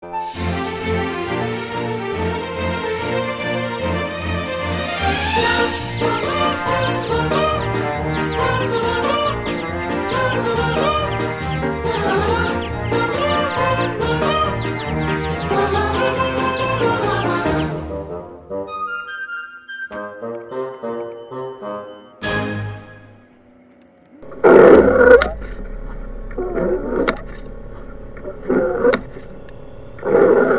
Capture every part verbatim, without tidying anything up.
You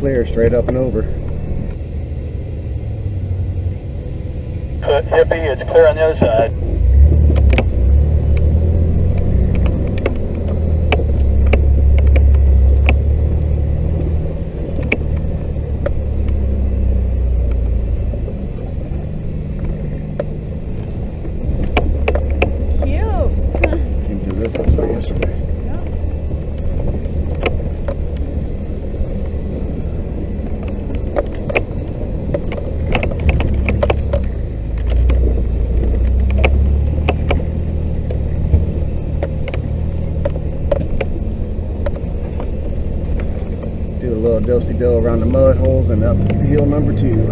clear, straight up and over. Hippie, it's clear on the other side. This is for yesterday. Yeah. Do a little do-si-do around the mud holes and up hill number two.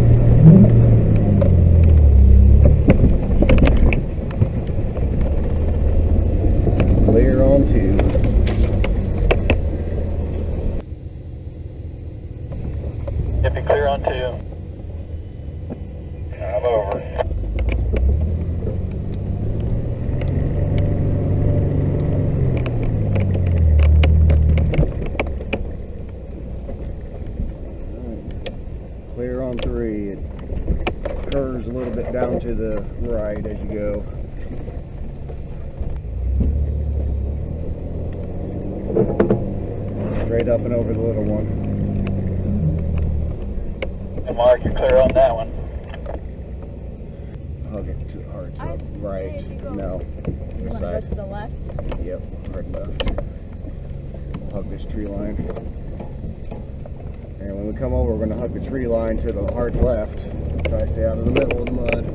Clear on two. If you clear on two. I'm over. Clear on three. It curves a little bit down to the right as you go. Straight up and over the little one. And Mark, you're clear on that one. Hug it to hard to I was the gonna right. say, if you go- No. You This want to side. go to the left? Yep, hard left. We'll hug this tree line. And when we come over, we're going to hug the tree line to the hard left. Try to stay out of the middle of the mud.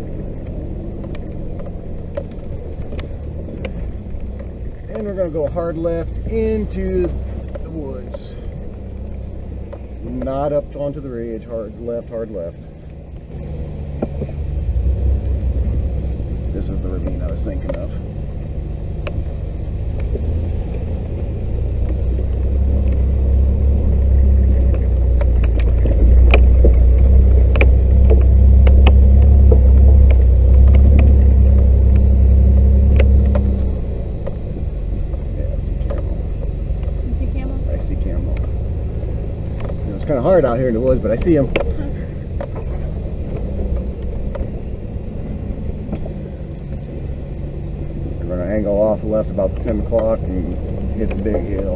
And we're going to go hard left into the woods. Not up onto the ridge, hard left, hard left. This is the ravine I was thinking of. It's kind of hard out here in the woods, but I see them. We're going to angle off left about ten o'clock and hit the big hill.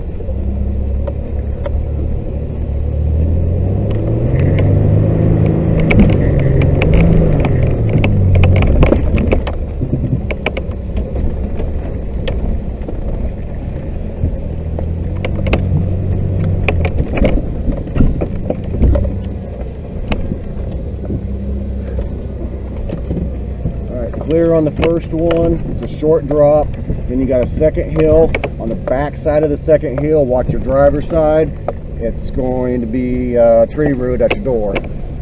Clear on the first one. It's a short drop. Then you got a second hill. On the back side of the second hill, watch your driver's side. It's going to be uh, tree root at your door.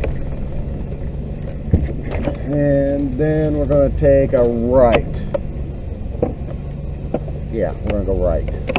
And then we're going to take a right. Yeah, we're going to go right.